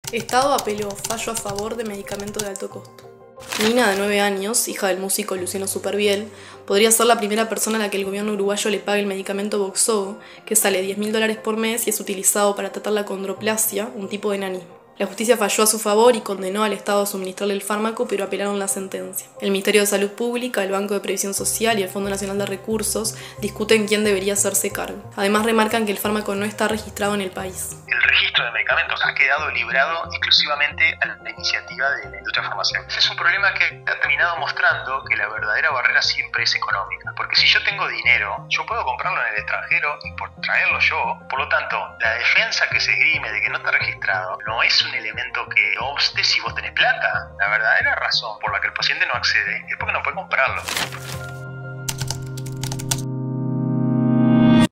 Estado apeló fallo a favor de medicamento de alto costo. Nina, de 9 años, hija del músico Luciano Superviel, podría ser la primera persona a la que el gobierno uruguayo le pague el medicamento Voxzogo, que sale $10.000 por mes y es utilizado para tratar la condroplasia, un tipo de enanismo. La justicia falló a su favor y condenó al Estado a suministrarle el fármaco, pero apelaron la sentencia. El Ministerio de Salud Pública, el Banco de Previsión Social y el Fondo Nacional de Recursos discuten quién debería hacerse cargo. Además, remarcan que el fármaco no está registrado en el país. El registro de medicamentos ha quedado librado exclusivamente a la iniciativa de la industria farmacéutica. Es un problema que ha terminado mostrando que la verdadera barrera siempre es económica. Porque si yo tengo dinero, yo puedo comprarlo en el extranjero y por traerlo yo. Por lo tanto, la defensa que se esgrime de que no está registrado no es un elemento que obste si vos tenés plata. La verdadera razón por la que el paciente no accede es porque no puede comprarlo.